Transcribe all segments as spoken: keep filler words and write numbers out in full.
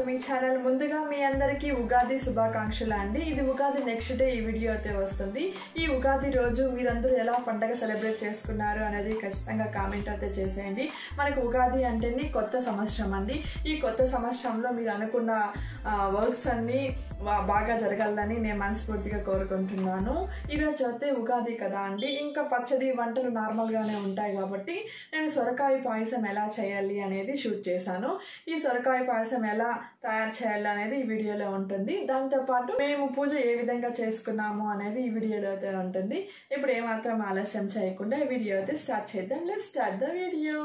మీ channel. ముందుగా మీ అందరికీ ఉగాది శుభాకాంక్షలు అండి. ఇది ఉగాది నెక్స్ట్ డే ఈ వీడియో అయితే వస్తుంది. ఈ ఉగాది రోజు మీరందరూ ఎలా పండగ సెలబ్రేట్ చేసుకున్నారు అనేది ఖచ్చితంగా కామెంట్ అయితే చేసేయండి. మనకు ఉగాది అంటేనే కొత్త సంవత్సరం అండి. ఈ కొత్త సంవత్సరంలో మీరు అనుకున్న వర్క్స్ అన్నీ బాగా జరగాలని నేను మనస్ఫూర్తిగా కోరుకుంటున్నాను. ఈరోజు అయితే ఉగాది కదా అండి. ఇంకా పచ్చడి వంటలు నార్మల్గానే ఉంటాయి కాబట్టి నేను సొరకాయ పాయసం ఎలా చేయాలి అనేది షూట్ చేశాను. ఈ సొరకాయ పాయసం ఎలా తయారు చేయాలి అనేది ఈ వీడియోలో ఉంటుంది. దాంతోపాటు మేము పూజ ఏ విధంగా చేసుకున్నాము అనేది ఈ వీడియోలో అయితే ఉంటుంది. ఇప్పుడు ఏమాత్రం ఆలస్యం చేయకుండా ఈ వీడియో అయితే స్టార్ట్ చేద్దాం. Let's start the video.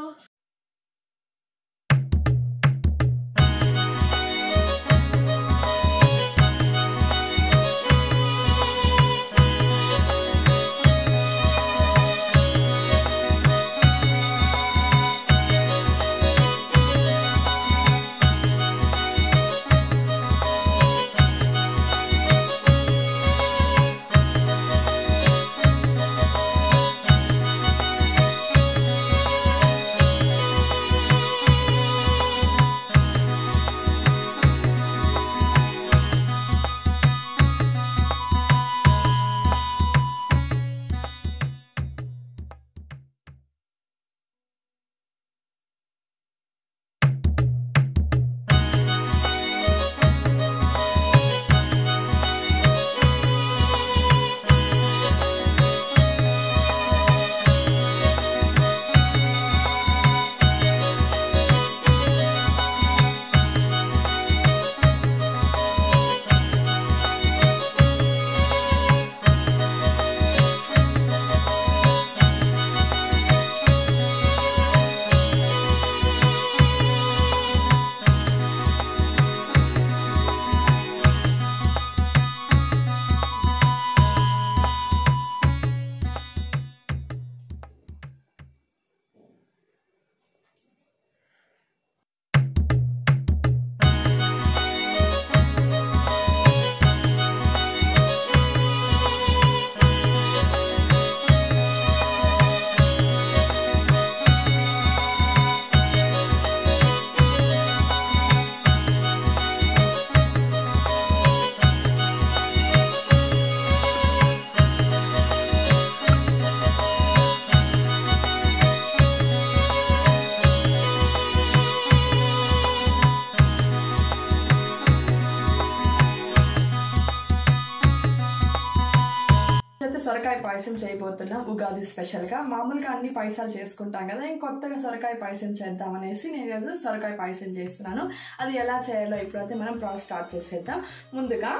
సొరకాయ పాయసం చేయబోతున్నాం ఉగాది స్పెషల్గా. మామూలుగా అన్ని పాయసాలు చేసుకుంటాం కదా, ఇంకొత్తగా సొరకాయ పాయసం చేద్దామనేసి నేను ఈరోజు సొరకాయ పాయసం చేస్తున్నాను. అది ఎలా చేయాలో ఇప్పుడైతే మనం ప్రాసెస్ స్టార్ట్ చేసేద్దాం. ముందుగా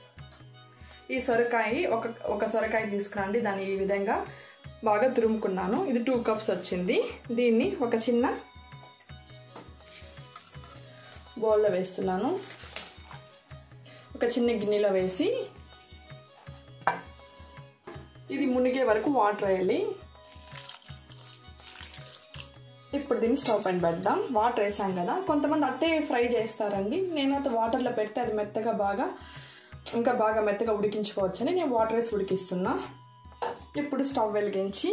ఈ సొరకాయ ఒక ఒక సొరకాయ తీసుకురండి. దాన్ని ఈ విధంగా బాగా తురుముకున్నాను. ఇది టూ కప్స్ వచ్చింది. దీన్ని ఒక చిన్న బౌల్లో వేస్తున్నాను. ఒక చిన్న గిన్నెలో వేసి ఇది మునిగే వరకు వాటర్ వేయాలి. ఇప్పుడు దీన్ని స్టవ్ పైన పెడదాం. వాటర్ వేసాం కదా, కొంతమంది అట్టే ఫ్రై చేస్తారండి. నేనైతే వాటర్లో పెడితే అది మెత్తగా బాగా ఇంకా బాగా మెత్తగా ఉడికించుకోవచ్చని నేను వాటర్ వేసి ఉడికిస్తున్నా. ఇప్పుడు స్టవ్ వెలిగించి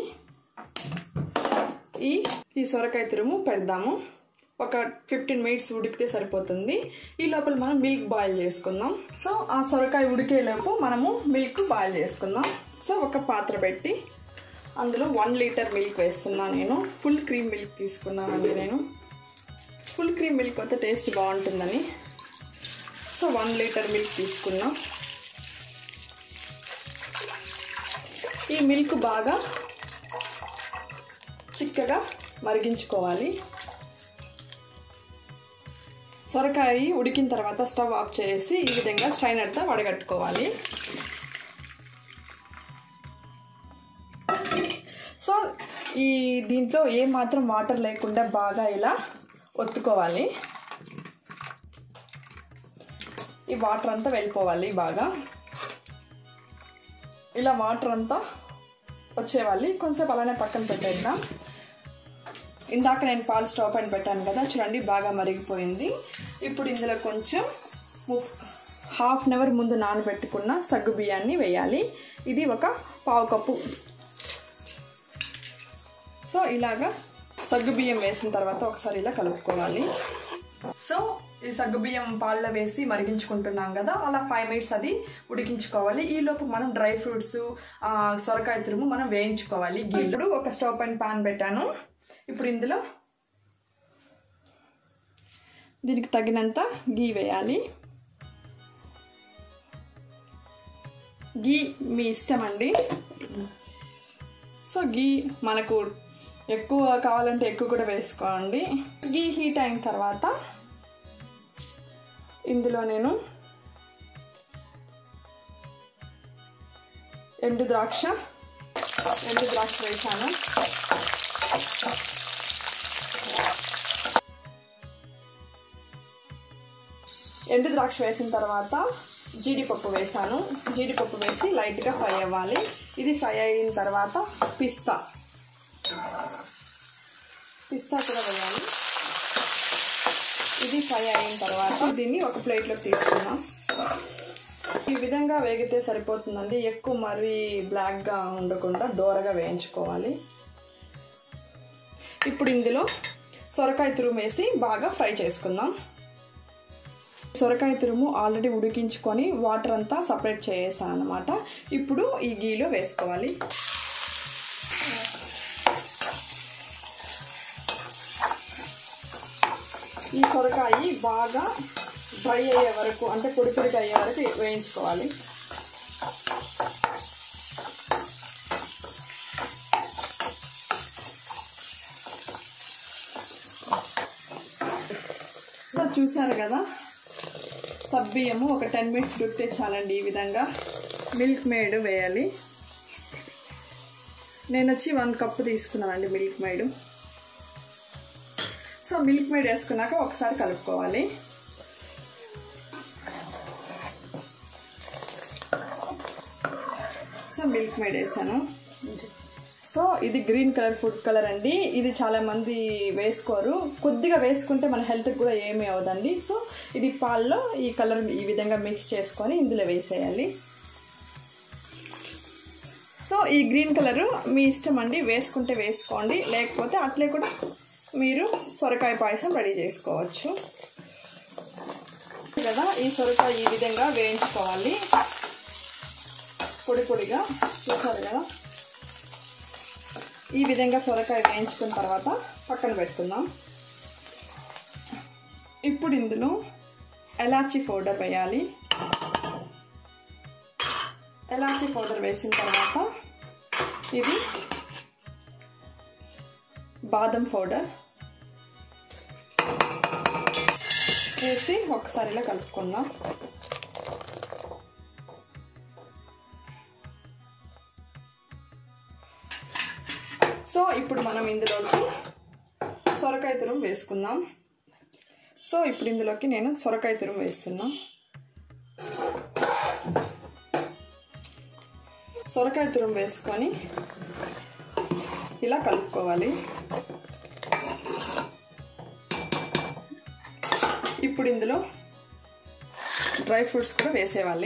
ఈ ఈ సొరకాయ తురుము పెడదాము. ఒక ఫిఫ్టీన్ మినిట్స్ ఉడికితే సరిపోతుంది. ఈ లోపల మనం మిల్క్ బాయిల్ చేసుకుందాం. సో ఆ సొరకాయ ఉడికేలోపు మనము మిల్క్ బాయిల్ చేసుకుందాం. సో ఒక పాత్ర పెట్టి అందులో వన్ లీటర్ మిల్క్ వేస్తున్నా. నేను ఫుల్ క్రీమ్ మిల్క్ తీసుకున్నానండి. నేను ఫుల్ క్రీమ్ మిల్క్ అయితే టేస్ట్ బాగుంటుందని సో వన్ లీటర్ మిల్క్ తీసుకున్నా. ఈ మిల్క్ బాగా చిక్కగా మరిగించుకోవాలి. సొరకాయ ఉడికిన తర్వాత స్టవ్ ఆఫ్ చేసి ఈ విధంగా స్ట్రైనర్తో వడగట్టుకోవాలి. సో ఈ దీంట్లో ఏ మాత్రం వాటర్ లేకుండా బాగా ఇలా ఒత్తుకోవాలి. ఈ వాటర్ అంతా వెళ్ళిపోవాలి. బాగా ఇలా వాటర్ అంతా వచ్చేవాలి. కొంచెంసేపు అలానే పక్కన పెట్టేద్దాం. ఇందాక నేను పాలు స్టవ్ పైన పెట్టాను కదా, చూడండి బాగా మరిగిపోయింది. ఇప్పుడు ఇందులో కొంచెం హాఫ్ అన్ అవర్ ముందు నానబెట్టుకున్న సగ్గు బియ్యాన్ని వేయాలి. ఇది ఒక పావు కప్పు. సో ఇలాగా సగ్గు బియ్యం వేసిన తర్వాత ఒకసారి ఇలా కలుపుకోవాలి. సో ఈ సగ్గుబియ్యం పాలలో వేసి మరిగించుకుంటున్నాం కదా, అలా ఫైవ్ మినిట్స్ అది ఉడికించుకోవాలి. ఈలోపు మనం డ్రై ఫ్రూట్స్ సొరకాయ తురుము మనం వేయించుకోవాలి. ఇప్పుడు ఒక స్టవ్ పైన పాన్ పెట్టాను. ఇప్పుడు ఇందులో దీనికి తగినంత గీ వేయాలి. గీ మీ ఇష్టం అండి. సో గీ మనకు ఎక్కువ కావాలంటే ఎక్కువ కూడా వేసుకోండి. గీ హీట్ అయిన తర్వాత ఇందులో నేను ఎండు ద్రాక్ష ఎండు ద్రాక్ష వేసాను. ఎండు ద్రాక్ష వేసిన తర్వాత జీడిపప్పు వేసాను. జీడిపప్పు వేసి లైట్గా ఫ్రై అవ్వాలి. ఇది ఫ్రై అయిన తర్వాత పిస్తా పిస్తా కూడా వేయాలి. ఇది ఫ్రై అయిన తర్వాత దీన్ని ఒక ప్లేట్లోకి తీసుకున్నాం. ఈ విధంగా వేగితే సరిపోతుందండి. ఎక్కువ మరీ బ్లాక్గా ఉండకుండా దోరగా వేయించుకోవాలి. ఇప్పుడు ఇందులో సొరకాయ తురుము వేసి బాగా ఫ్రై చేసుకుందాం. సొరకాయ తురుము ఆల్రెడీ ఉడికించుకొని వాటర్ అంతా సపరేట్ చేసాను అన్నమాట. ఇప్పుడు ఈ గీలో వేసుకోవాలి. ఈ సొరకాయ బాగా డ్రై అయ్యే వరకు, అంటే పొడి పొడిగా అయ్యే వరకు వేయించుకోవాలి. సో చూసారు కదా, సబ్బియ్యము ఒక టెన్ మినిట్స్ ఉడికితే చాలండి. ఈ విధంగా మిల్క్ మేడ్ వేయాలి. నేను వచ్చి వన్ కప్పు తీసుకున్నానండి Milkmaid. So Milkmaid వేసుకున్నాక ఒకసారి కలుపుకోవాలి. సో మిల్క్ మేడ్ వేసాను. సో ఇది గ్రీన్ కలర్ ఫుడ్ కలర్ అండి. ఇది చాలా మంది వేసుకోరు. కొద్దిగా వేసుకుంటే మన హెల్త్కి కూడా ఏమీ అవదండి. సో ఇది పాల్లో ఈ కలర్ ఈ విధంగా మిక్స్ చేసుకొని ఇందులో వేసేయాలి. సో ఈ గ్రీన్ కలరు మీ ఇష్టం అండి, వేసుకుంటే వేసుకోండి, లేకపోతే అట్లే కూడా మీరు సొరకాయ పాయసం రెడీ చేసుకోవచ్చు కదా. ఈ సొరకాయ ఈ విధంగా వేయించుకోవాలి పొడి పొడిగా. చూసారు కదా, ఈ విధంగా సొరకాయ వేయించుకున్న తర్వాత పక్కన పెట్టుకుందాం. ఇప్పుడు ఇందులో ఎలాచీ పౌడర్ వేయాలి. ఎలాచీ పౌడర్ వేసిన తర్వాత ఇది బాదం పౌడర్ వేసి ఒకసారి ఇలా కలుపుకుందాం. సో ఇప్పుడు మనం ఇందులోకి సొరకాయ తురుము వేసుకుందాం. సో ఇప్పుడు ఇందులోకి నేను సొరకాయ తురుము వేస్తున్నా. సొరకాయ తురుము వేసుకొని ఇలా కలుపుకోవాలి. ఇప్పుడు ఇందులో డ్రై ఫ్రూట్స్ కూడా వేసేవాలి.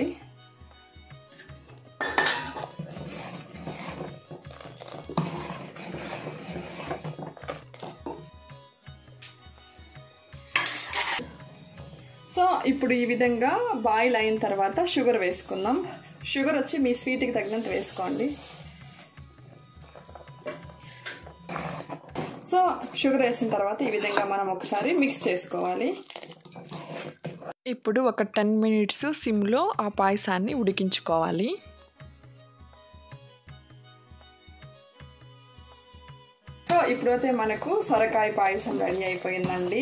సో ఇప్పుడు ఈ విధంగా బాయిల్ అయిన తర్వాత షుగర్ వేసుకుందాం. షుగర్ వచ్చి మీ స్వీట్కి తగినంత వేసుకోండి. సో షుగర్ వేసిన తర్వాత ఈ విధంగా మనం ఒకసారి మిక్స్ చేసుకోవాలి. ఇప్పుడు ఒక టెన్ మినిట్స్ సిమ్లో ఆ పాయసాన్ని ఉడికించుకోవాలి. సో ఇప్పుడైతే మనకు సొరకాయ పాయసం రెడీ అయిపోయిందండి.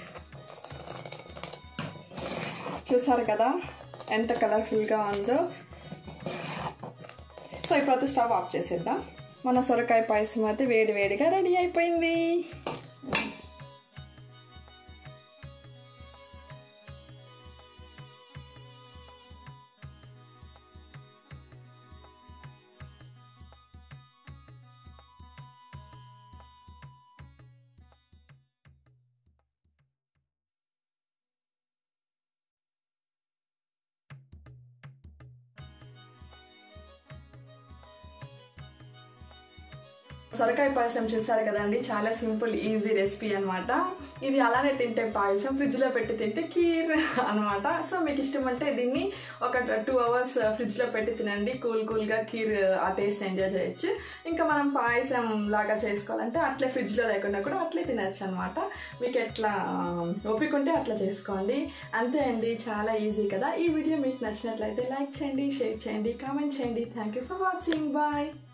చూసారు కదా ఎంత కలర్ఫుల్గా ఉందో. సో ఇప్పుడైతే స్టవ్ ఆఫ్ చేసేద్దాం. మన సొరకాయ పాయసం అయితే వేడి వేడిగా రెడీ అయిపోయింది. సొరకాయ పాయసం చూసారు కదండి, చాలా సింపుల్ ఈజీ రెసిపీ అనమాట. ఇది అలానే తింటే పాయసం, ఫ్రిడ్జ్లో పెట్టి తింటే కీర్ అనమాట. సో మీకు ఇష్టం అంటే దీన్ని ఒక టూ అవర్స్ ఫ్రిడ్జ్లో పెట్టి తినండి, కూల్ కూల్గా కీర్ ఆ టేస్ట్ ఎంజాయ్ చేయొచ్చు. ఇంకా మనం పాయసం లాగా చేసుకోవాలంటే అట్లే ఫ్రిడ్జ్లో లేకుండా కూడా అట్లే తినచ్చు అనమాట. మీకు ఎట్లా ఒప్పుకుంటే అట్లా చేసుకోండి, అంతే అండి. చాలా ఈజీ కదా. ఈ వీడియో మీకు నచ్చినట్లయితే లైక్ చేయండి, షేర్ చేయండి, కామెంట్ చేయండి. Thank you for watching. Bye.